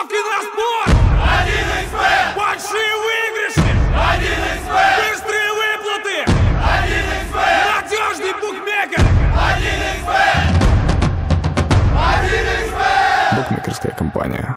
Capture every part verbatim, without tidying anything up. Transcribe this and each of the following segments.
Ставки на спорт! один икс бет! Большие выигрыши! один икс бет! Быстрые выплаты! один икс бет! Надежный букмекер! один икс бет! один икс бет! Букмекерская компания.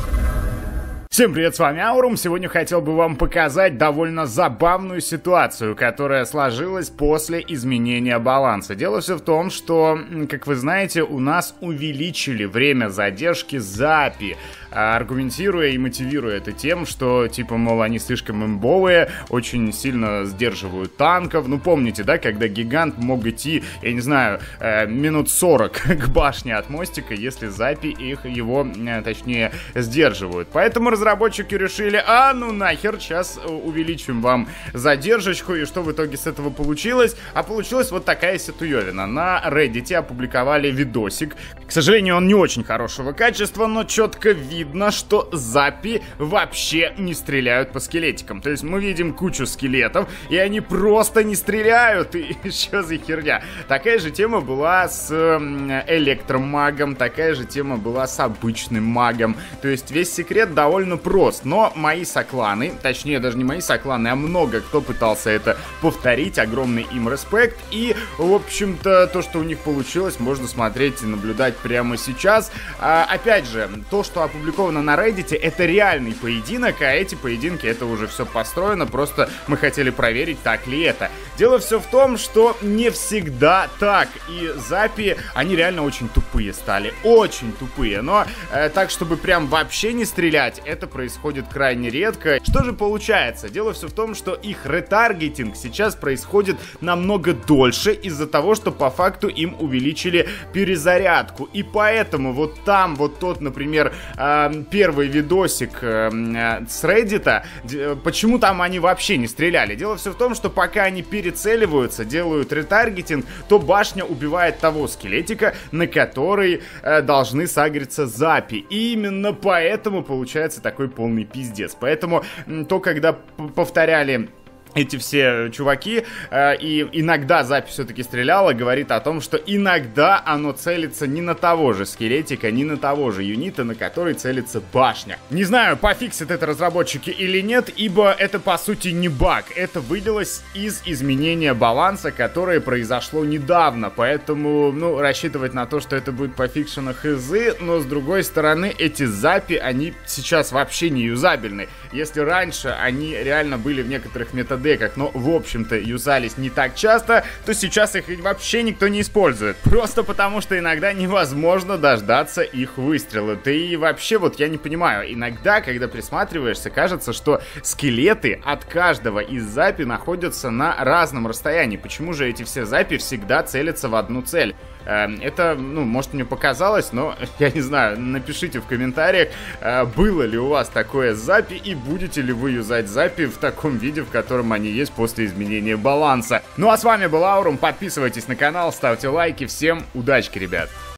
Всем привет, с вами Аурум. Сегодня хотел бы вам показать довольно забавную ситуацию, которая сложилась после изменения баланса. Дело все в том, что, как вы знаете, у нас увеличили время задержки запи, аргументируя и мотивируя это тем, что, типа, мол, они слишком имбовые, очень сильно сдерживают танков. Ну, помните, да, когда гигант мог идти, я не знаю, минут сорок к башне от мостика, если запи их, его, точнее, сдерживают. Поэтому разработчики решили, а ну нахер, сейчас увеличим вам задержечку. И что в итоге с этого получилось? А получилась вот такая ситуевина. На Reddit опубликовали видосик. К сожалению, он не очень хорошего качества, но четко видно, что запи вообще не стреляют по скелетикам. То есть мы видим кучу скелетов, и они просто не стреляют. И что за херня? Такая же тема была с электромагом, такая же тема была с обычным магом. То есть весь секрет довольно прост, но мои сокланы, точнее даже не мои сокланы, а много кто пытался это повторить, огромный им респект, и в общем-то то, что у них получилось, можно смотреть и наблюдать прямо сейчас. А, опять же, то, что опубликовано на Reddit, это реальный поединок, а эти поединки, это уже все построено, просто мы хотели проверить, так ли это. Дело все в том, что не всегда так, и запи, они реально очень тупые стали, очень тупые, но э, так, чтобы прям вообще не стрелять, это происходит крайне редко. Что же получается? Дело все в том, что их ретаргетинг сейчас происходит намного дольше из-за того, что по факту им увеличили перезарядку. И поэтому вот там вот тот, например, э, первый видосик э, э, с Reddit, э, почему там они вообще не стреляли? Дело все в том, что пока они перецеливаются, делают ретаргетинг, то башня убивает того скелетика, на который э, должны сагриться запи. И именно поэтому получается такой полный пиздец. Поэтому то, когда повторяли эти все чуваки, э, и иногда запись все-таки стреляла, говорит о том, что иногда оно целится не на того же скелетика, не на того же юнита, на который целится башня. Не знаю, пофиксят это разработчики или нет, ибо это по сути не баг, это вылилось из изменения баланса, которое произошло недавно, поэтому, ну, рассчитывать на то, что это будет пофикшено хз, но с другой стороны, эти запи, они сейчас вообще не юзабельны. Если раньше они реально были в некоторых методах, но, в общем-то, юзались не так часто, то сейчас их вообще никто не использует. Просто потому, что иногда невозможно дождаться их выстрела. Да и вообще, вот я не понимаю, иногда, когда присматриваешься, кажется, что скелеты от каждого из запи находятся на разном расстоянии. Почему же эти все запи всегда целятся в одну цель? Это, ну, может, мне показалось, но я не знаю, напишите в комментариях, было ли у вас такое запи и будете ли вы юзать запи в таком виде, в котором они есть после изменения баланса. Ну а с вами был Аурум, подписывайтесь на канал, ставьте лайки, всем удачки, ребят!